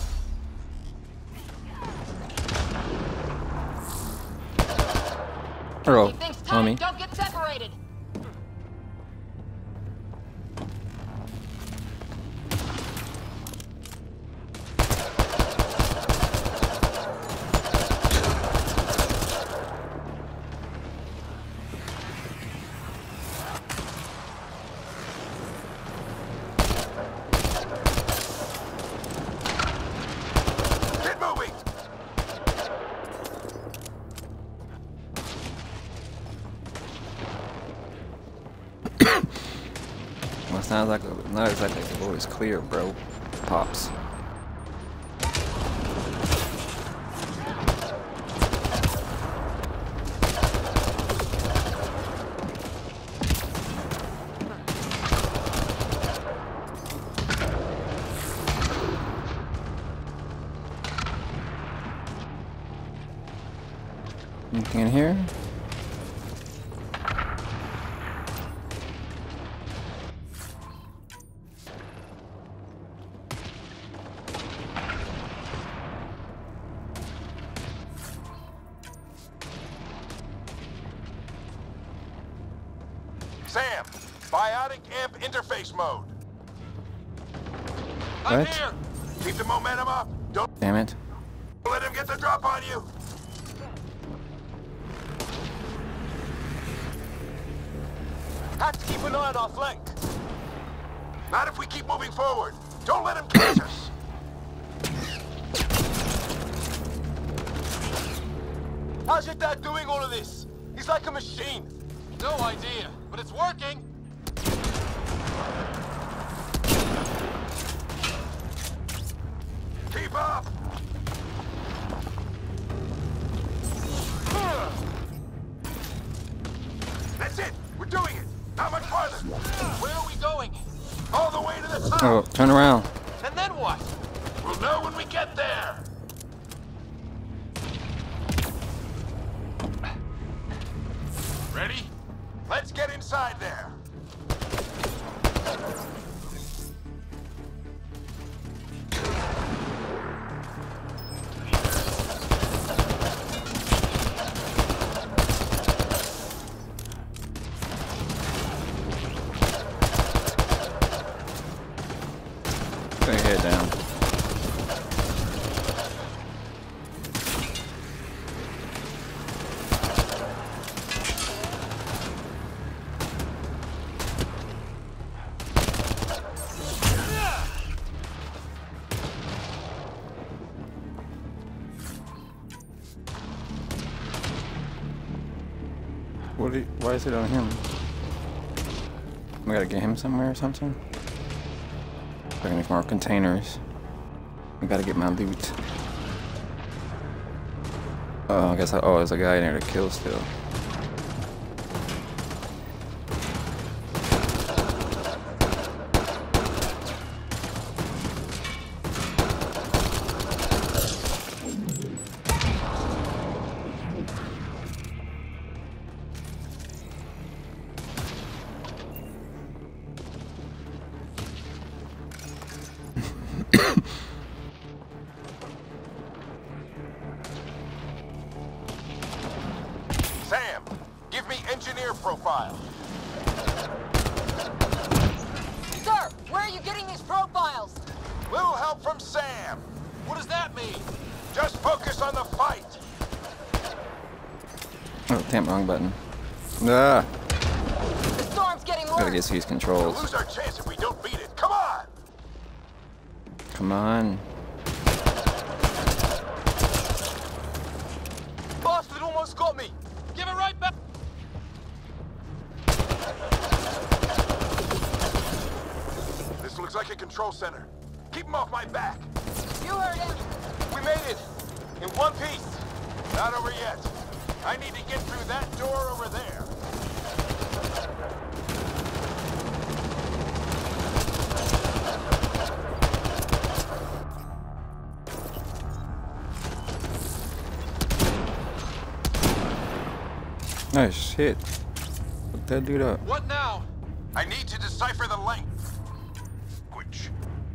Earl, Keep things tight, mommy. don't get separated. Get moving! Well, it sounds like not exactly the road is clear, bro. Pops. Anything in here? Sam, biotic amp interface mode. What? I'm here. Keep the momentum up. Don't Damn it. let him get the drop on you. Have to keep an eye on our flank. Not if we keep moving forward. Don't let him catch us. How's your dad doing all of this? He's like a machine. No idea, but it's working. Keep up. That's it. We're doing it. Not much farther. Where are we going? All the way to the top. Oh, turn around. And then what? We'll know when we get there. Ready? Let's get inside there. Put your head down. What? Do you, why is it on him? We gotta get him somewhere or something. Looking for more containers. We gotta get my loot. Oh, I guess I, oh, there's a guy in there to kill still. Sam, give me engineer profile. Sir, where are you getting these profiles? Little help from Sam. What does that mean? Just focus on the fight. Oh, damn, wrong button. Ah, The storm's getting gotta worse. get these We'll controls. lose our chance if we don't beat it. Come on. Come on. Bastard almost got me. Give it right back. This looks like a control center. Keep him off my back. You heard him. We made it. In one piece. Not over yet. I need to get through that door over there. Nice shit. Look that dude up. What now? I need to decipher the length. Which?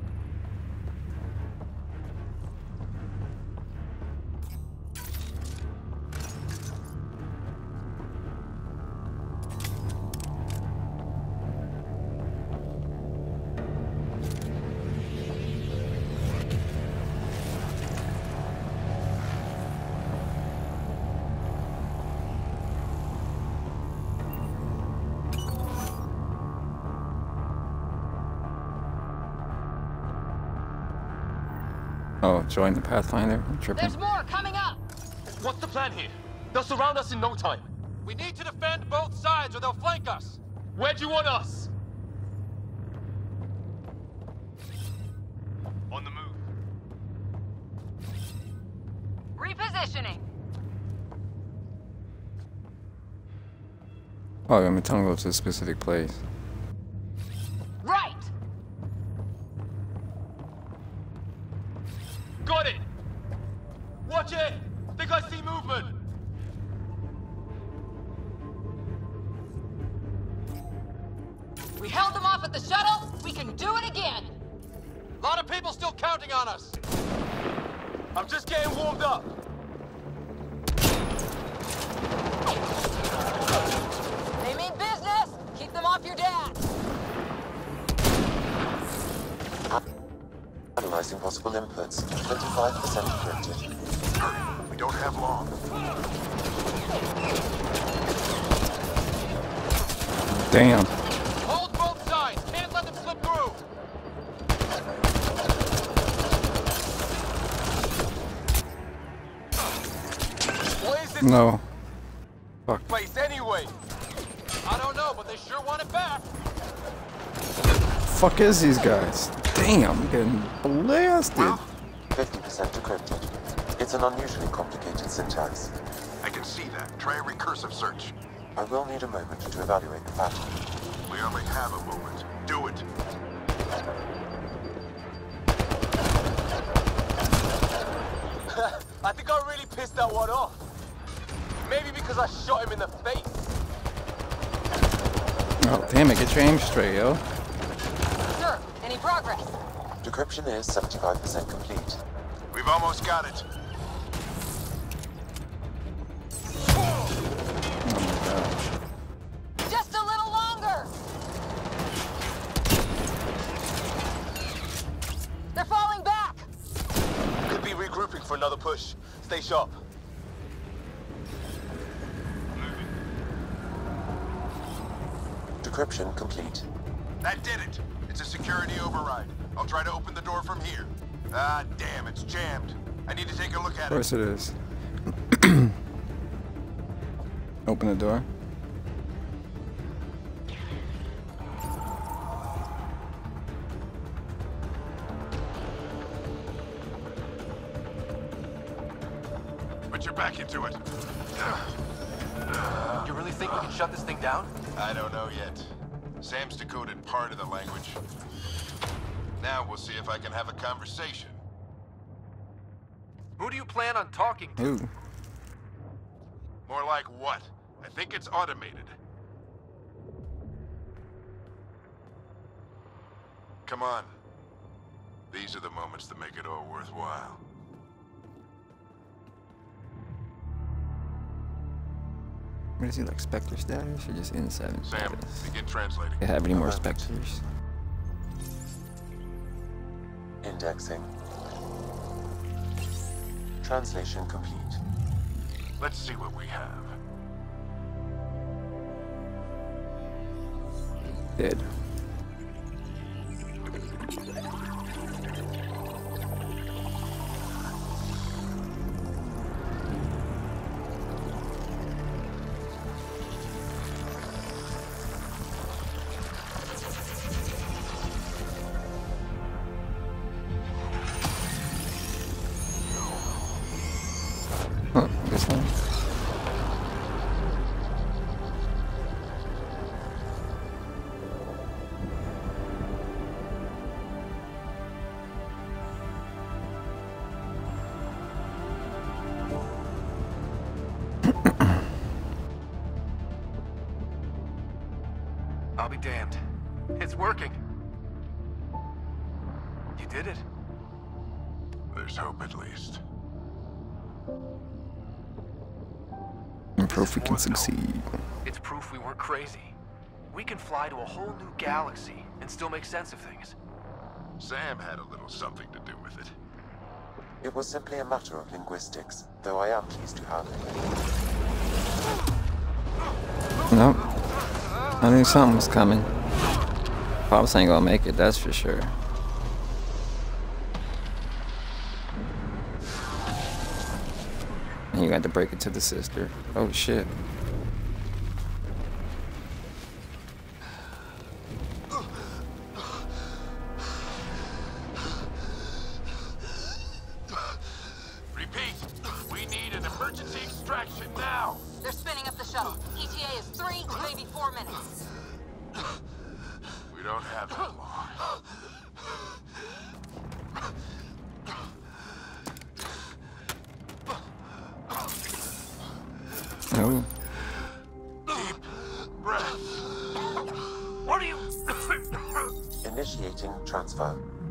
Oh, join the Pathfinder. I'm tripping. There's more coming up. What's the plan here? They'll surround us in no time. We need to defend both sides or they'll flank us. Where do you want us? On the move. Repositioning. Oh, I'm gonna tell him to go to a specific place. Right. Got it! Watch it! Think I see movement! We held them off at the shuttle. We can do it again. A lot of people still counting on us. I'm just getting warmed up. They mean business. Keep them off your dad. Analyzing possible inputs. twenty-five percent encrypted. Hurry, we don't have long. Damn. Hold both sides. Can't let them slip through. What is this No. Fuck. place anyway? I don't know, but they sure want it back. Fuck is these guys? Damn, I'm getting blasted. fifty percent encrypted. It's an unusually complicated syntax. I can see that. Try a recursive search. I will need a moment to evaluate the pattern. We only have a moment. Do it. I think I really pissed that one off. Maybe because I shot him in the face. Oh, damn it, get your aim straight, yo. Sir, any progress? Decryption is seventy-five percent complete. We've almost got it. Just a little longer. They're falling back. Could be regrouping for another push. Stay sharp. Decryption complete. That did it. It's a security override. I'll try to open the door from here. Ah, damn, it's jammed. I need to take a look at Of course it is. Open the door. Put your back into it. You really think we can shut this thing down? I don't know yet. Sam's decoded part of the language. Now we'll see if I can have a conversation. Who do you plan on talking to? Ooh. More like what? I think it's automated. Come on. These are the moments that make it all worthwhile. What is he, like Spectre status or just inside Sam, status? begin translating. They have any more Spectres? Indexing. Translation complete. Let's see what we have. Dead. Huh, this one? I'll be damned. It's working. You did it. There's hope at least. And proof we can succeed. It's proof we weren't crazy. We can fly to a whole new galaxy and still make sense of things. Sam had a little something to do with it. It was simply a matter of linguistics, though I am pleased to have it. Nope. I knew something was coming. Pops ain't gonna make it, that's for sure. And you got to break it to the sister. Oh shit. Repeat, we need an emergency extraction now. They're spinning up the shuttle. E T A is three, maybe four minutes. We don't have that long. Oh. Deep breath. What are you... transfer.